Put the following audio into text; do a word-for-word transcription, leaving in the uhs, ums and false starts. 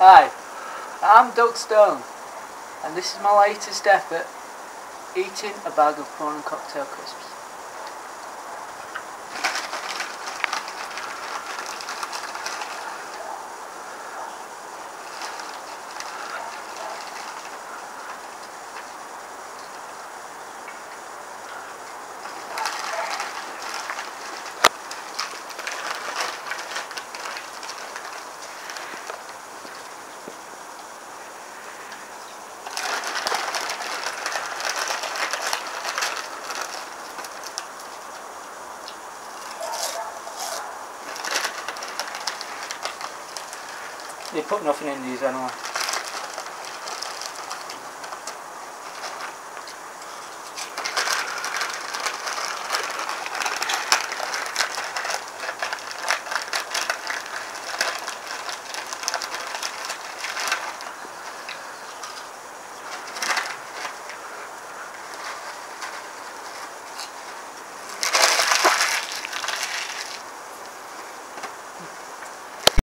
Hi, I'm Doug Stone, and this is my latest effort, eating a bag of prawn and cocktail crisps. You put nothing in these anyway.